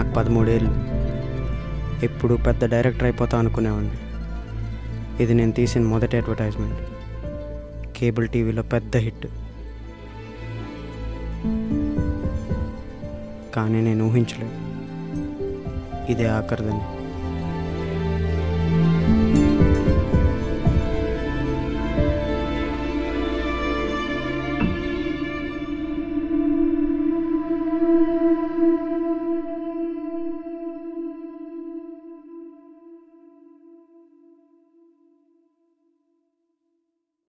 13 ఏళ్ళు. ఎప్పుడు పెద్ద డైరెక్టర్ అయిపోతా అనుకునేవాడిని. ఇది నేను తీసిన మొదటి అడ్వర్టైజ్మెంట్. కేబుల్ టీవీలో పెద్ద హిట్. కానీ నేను ఊహించలేదు ఇదే ఆఖరిదని.